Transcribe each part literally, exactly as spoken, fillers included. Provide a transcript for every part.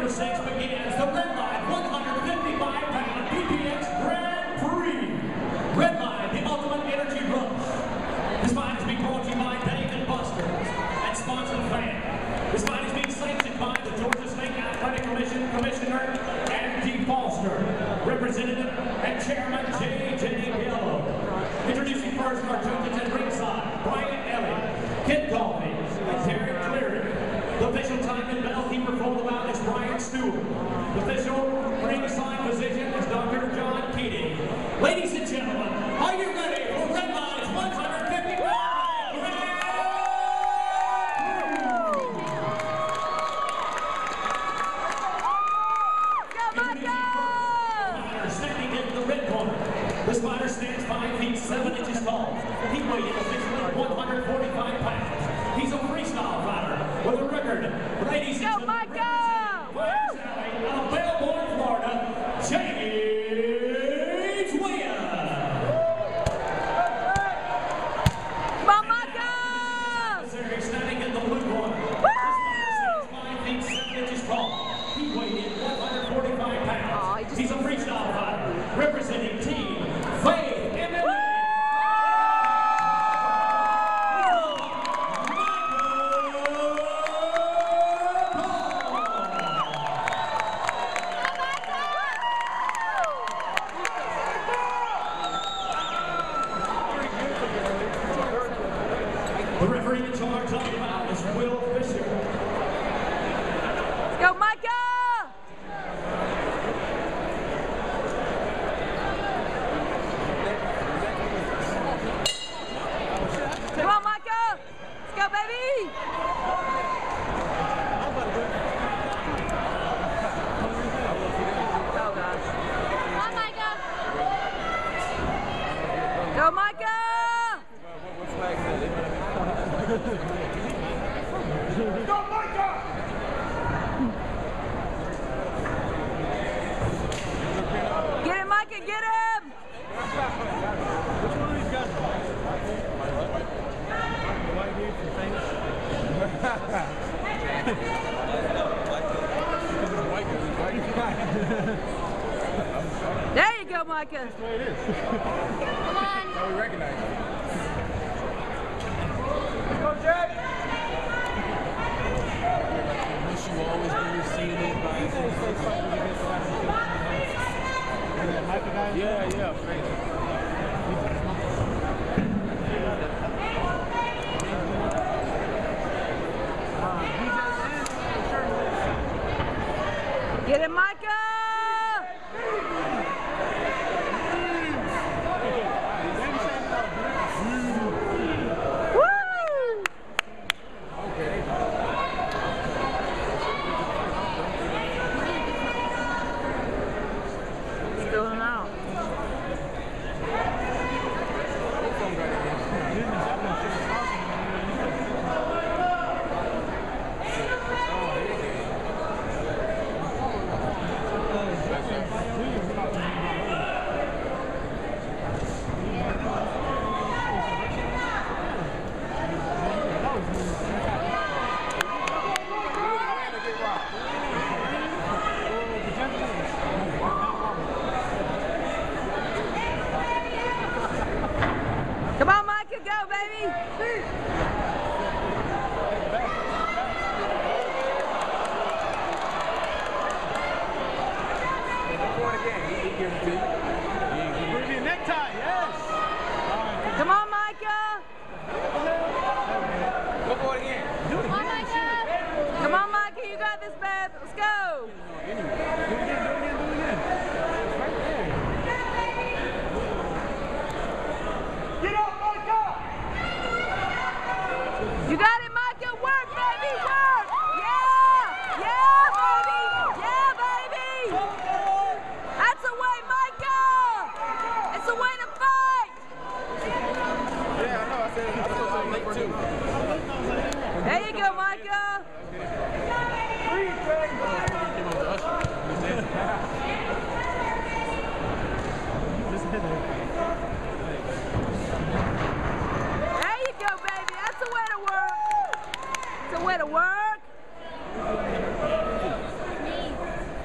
six begins the Red Line one hundred fifty-five pound B P X Grand Prix. Red Line, the ultimate energy rush. This fight is being brought to you by Dave and Buster's and sponsored fan. This fight is being sanctioned by the Georgia State Athletic Commission Commissioner Andy Foster, Representative and Chairman J J Yellow. Introducing first our judges at ringside, Brian Elliott, Kid Coffey, and Terry Cleary. The official time and bellkeeper for the bout is Brian Stewart. The official ringside position is Doctor John Keating. Ladies and gentlemen, are you ready for Red Line's one hundred fifty-five Grand Prix? Standing in the red corner. This fighter stands five feet seven inches tall. He weighed in officially one hundred forty-five pounds. He's a freestyle fighter with a record. Ladies and gentlemen, representing Fires Alley out of Belmore, Florida, James Williams. Come on, Micah! Standing in the blue corner. This fighter stands five feet seven inches tall. He weighed in one hundred forty-five pounds. Oh, he just He's a freestyle fighter representing Team Faith M M A. The referee in charge of the bout is Will Fisher. Let's go, Micah! Come on, Micah! Let's go, baby! Oh, gosh. Come on, Micah! Go, Micah! Go, Micah! Get him, Micah, get him! Which one of these guys? The white dude from famous? White guy. There you go, Micah. That's the way it is. Come on. That's how we recognize it. Go, Jack! Wish you always be receiving by Yeah, yeah, crazy. Get him, Micah! Going out. Come on, Micah, go, baby! Bring your necktie, yes! Come on, Micah! Go for it again. Do it Come on, Micah! Come on, Micah, you got this, babe. Let's go! Do it again, do it again, do it again. It's right there. Get up, Micah! You got it, Micah! Work, baby, work! Yeah! Yeah, baby! Yeah, baby! That's the way, Micah!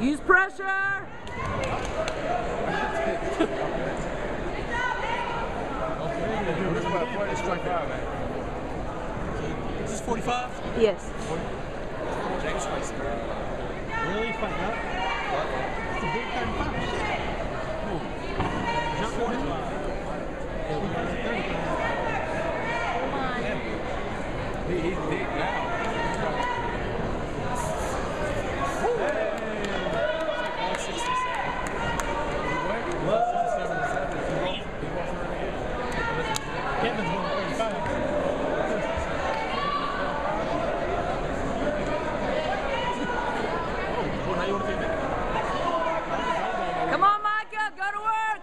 Use pressure. Strike five, man. Is this forty-five? Yes. James strikes. Really? Fighting up? It's a big thirty-five. Not forty-five. He, he's big now. Kevin's going thirty-five. Come on, Micah, go to work.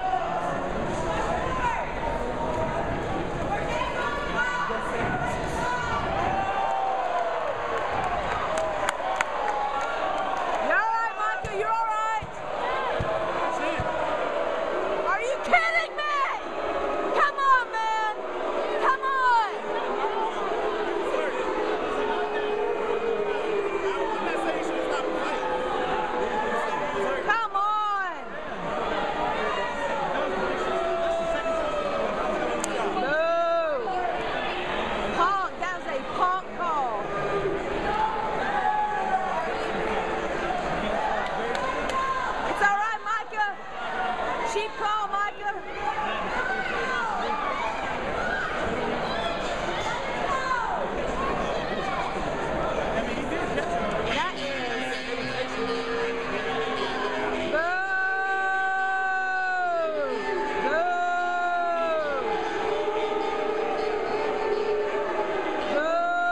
You're all right, Micah, you're all right. Are you kidding me? Come on, man. Come on. Come on. No. Punk, that was a punk call. It's all right, Micah. Cheap call, Micah. That is. Go! Go! Go!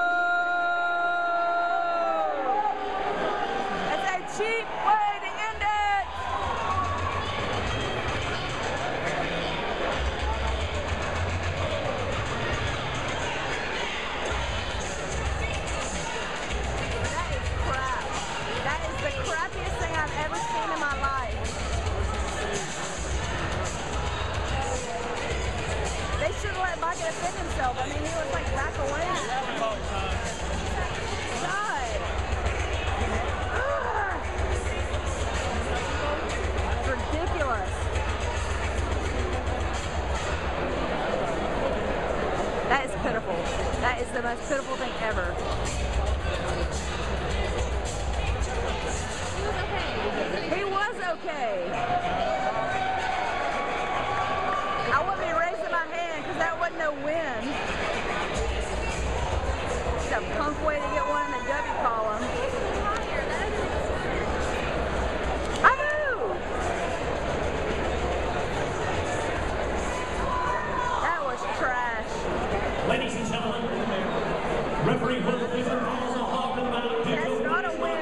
That's a cheap way to end it. That is crap. That is the crappiest thing I've ever seen in my life. They should have let Micah defend himself. I mean, he was like back away. God. Ugh. It's ridiculous. That is pitiful. That is the most pitiful thing ever. He was okay. I wouldn't be raising my hand because that wasn't no win. It's a punk way to get one in the W column. I moved. That was trash. Ladies and gentlemen, referee Will Fisher calls a halt in the battle. That's not a win.